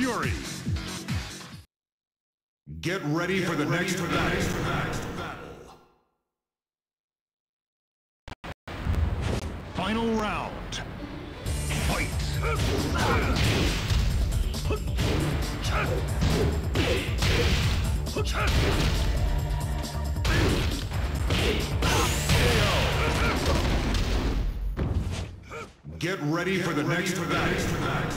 fury. Get ready for the next battle. Final round. Fight. Get ready for the next battle.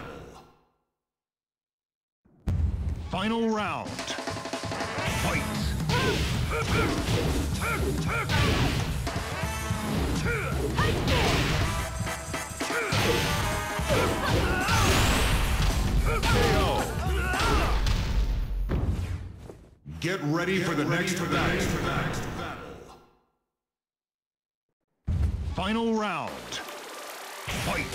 Final round. Fight. Get ready for the next battle. Final round. Fight.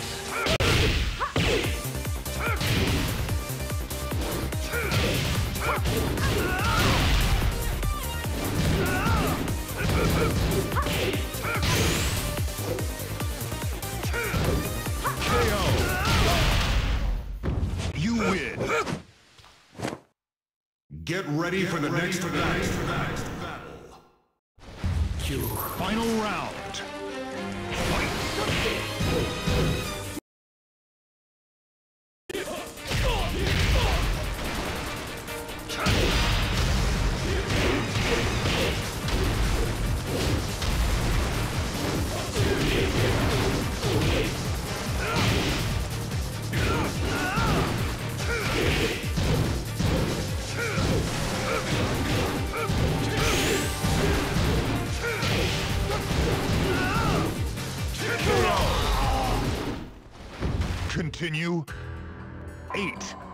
KO. You win. Get ready for the next battle. Final round. Fight. Continue. 8.